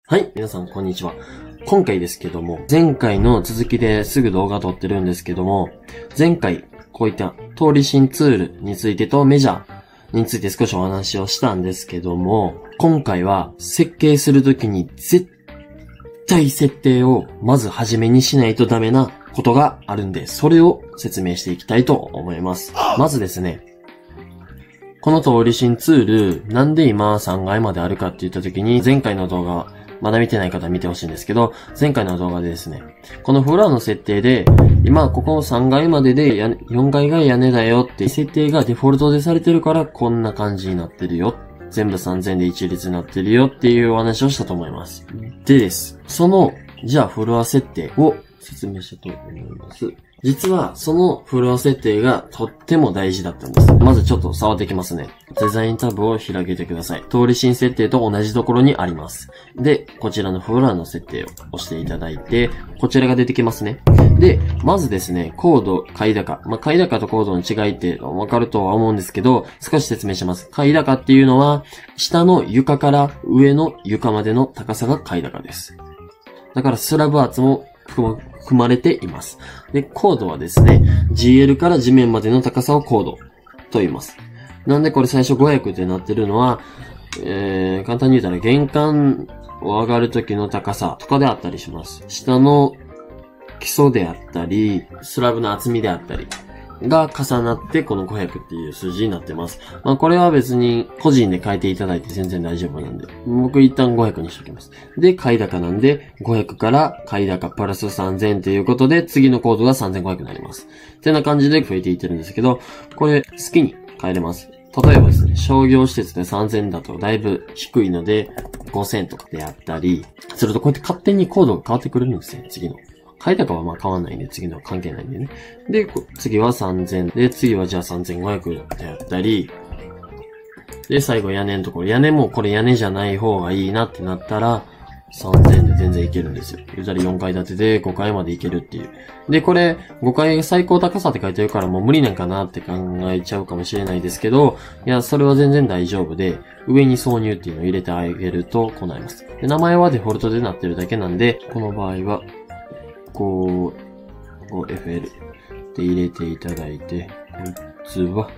はい、皆さんこんにちは。今回ですけども、前回の続きですぐ動画撮ってるんですけども、前回こういった通り新ツールについてとメジャーについて少しお話をしたんですけども、今回は設計するときに絶対設定をまず初めにしないとダメなことがあるんで、それを説明していきたいと思います。まずですね、この通り新ツール、なんで今3階まであるかって言ったときに、前回の動画、まだ見てない方は見てほしいんですけど、前回の動画でですね、このフロアの設定で、今ここ3階までで4階が屋根だよって設定がデフォルトでされてるからこんな感じになってるよ。全部3000で一律になってるよっていうお話をしたと思います。でです。じゃあフロア設定を説明したと思います。実はそのフロア設定がとっても大事だったんです。まずちょっと触っていきますね。デザインタブを開けてください。通り新設定と同じところにあります。で、こちらのフロアの設定を押していただいて、こちらが出てきますね。で、まずですね、コード、階高。階高とコードの違いってわかるとは思うんですけど、少し説明します。階高っていうのは、下の床から上の床までの高さが階高です。だからスラブ圧も含まれています。で、コードはですね、GL から地面までの高さをコードと言います。なんでこれ最初500ってなってるのは、簡単に言ったら玄関を上がる時の高さとかであったりします。下の基礎であったり、スラブの厚みであったりが重なってこの500っていう数字になってます。これは別に個人で変えていただいて全然大丈夫なんで、僕一旦500にしておきます。で、階高なんで500から階高プラス3000ということで次のコードが3500になります。ってな感じで増えていってるんですけど、これ好きに変えれます。例えばですね、商業施設で3000だとだいぶ低いので5000とかであったりするとこうやって勝手にコードが変わってくるんですよ、次の。階高は変わんないんで、次のは関係ないんでね。で、次は3000で、次はじゃあ3500であったり、で、最後屋根のところ、屋根もこれ屋根じゃない方がいいなってなったら、3000で全然いけるんですよ。言うたら4階建てで5階までいけるっていう。で、これ、5階最高高さって書いてるからもう無理なんかなって考えちゃうかもしれないですけど、いや、それは全然大丈夫で、上に挿入っていうのを入れてあげるとこうなります。で、名前はデフォルトでなってるだけなんで、この場合は、5FL って入れていただいて、こいつは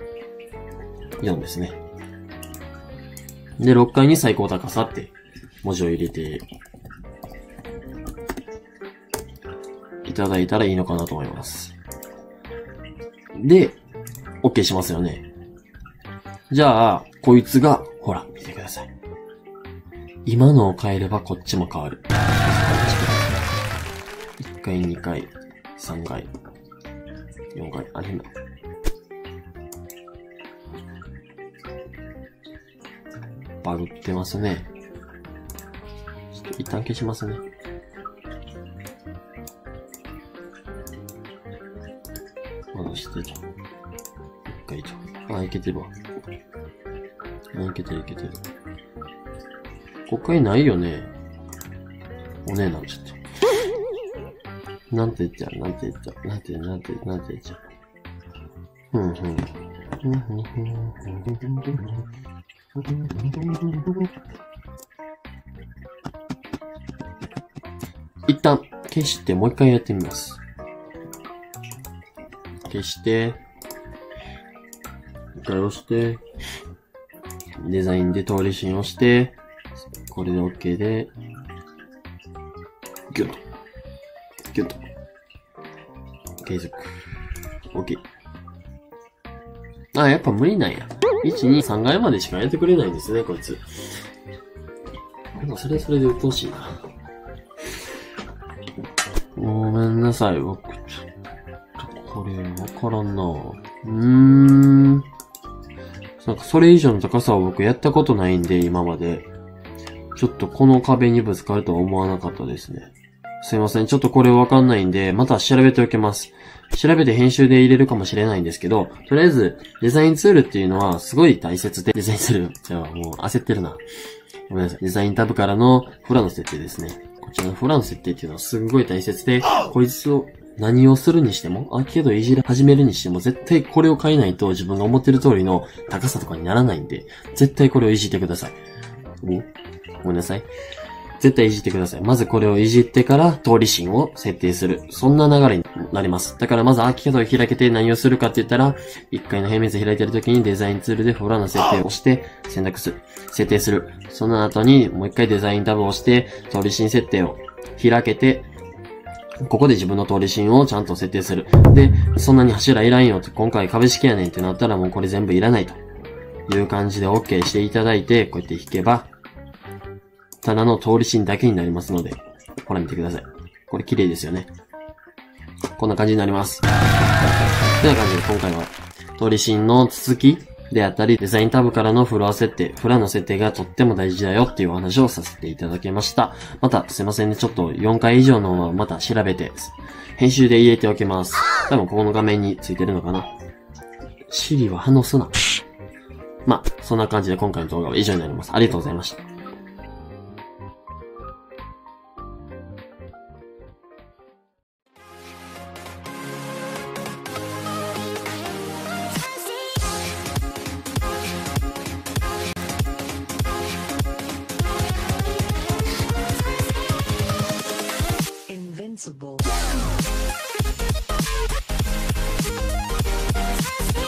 4ですね。で、6階に最高高さって文字を入れていただいたらいいのかなと思います。で、OK しますよね。じゃあ、こいつが、ほら、見てください。今のを変えればこっちも変わる。1階、2階、3階、4階、あれな。バグってますね。ちょっと一旦消しますね。戻してと。1回と。いけてるわ。いけてるいけてる。5階ないよね。おねえなんちゃった。なんて言っちゃう。一旦消してもう一回やってみます。消して、一回押して、デザインで通り新をして、これで OK で、ギュッと。ギュッと。継続。OK。やっぱ無理なんや。1、2、3階までしかやってくれないんですね、こいつ。それで鬱陶しいな。ごめんなさい、僕、ちょっと、これ、わからんな。なんかそれ以上の高さを僕やったことないんで、今まで。ちょっとこの壁にぶつかるとは思わなかったですね。すいません。ちょっとこれわかんないんで、また調べておきます。調べて編集で入れるかもしれないんですけど、とりあえず、デザインツールっていうのはすごい大切で、デザインツール、じゃあもう焦ってるな。ごめんなさい。デザインタブからのフラの設定ですね。こちらのフラの設定っていうのはすごい大切で、こいつを何をするにしても、けどいじり始めるにしても、絶対これを変えないと自分が思ってる通りの高さとかにならないんで、絶対これをいじってください。ごめんなさい。 絶対いじってください。まずこれをいじってから通り芯を設定する。そんな流れになります。だからまずアーキードを開けて何をするかって言ったら、1回の平面図開いてる時にデザインツールでフロアの設定を押して選択する。設定する。その後にもう1回デザインタブを押して通り芯設定を開けて、ここで自分の通り芯をちゃんと設定する。で、そんなに柱いらんよって、今回株式やねんってなったらもうこれ全部いらないという感じで OK していただいて、こうやって引けば、ただの通り芯だけになりますので、ほら見てください。これ綺麗ですよね。こんな感じになります。という感じで今回は通り芯の続きであったり、デザインタブからのフロア設定、フロアの設定がとっても大事だよっていうお話をさせていただきました。またすいませんね、ちょっと4回以上のはまた調べて、編集で入れておきます。多分ここの画面についてるのかな。Siri は反応すな。まあ、そんな感じで今回の動画は以上になります。ありがとうございました。 Invincible.